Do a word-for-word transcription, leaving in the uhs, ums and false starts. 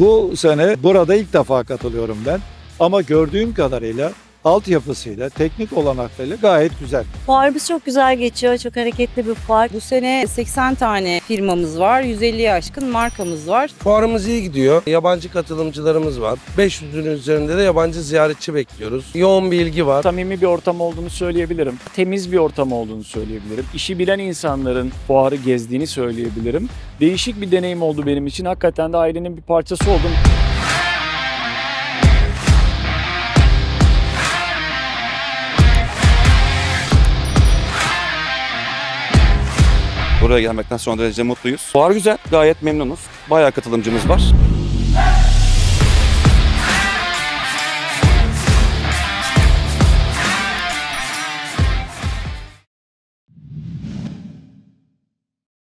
Bu sene burada ilk defa katılıyorum ben. Ama gördüğüm kadarıyla altyapısıyla, teknik olanaklarıyla gayet güzel. Fuarımız çok güzel geçiyor. Çok hareketli bir fuar. Bu sene seksen tane firmamız var. yüz elliye aşkın markamız var. Fuarımız iyi gidiyor. Yabancı katılımcılarımız var. beş yüzün üzerinde de yabancı ziyaretçi bekliyoruz. Yoğun bir ilgi var. Samimi bir ortam olduğunu söyleyebilirim. Temiz bir ortam olduğunu söyleyebilirim. İşi bilen insanların fuarı gezdiğini söyleyebilirim. Değişik bir deneyim oldu benim için. Hakikaten de ailenin bir parçası oldum. Buraya gelmekten son derece mutluyuz. Fuar güzel, gayet memnunuz. Bayağı katılımcımız var.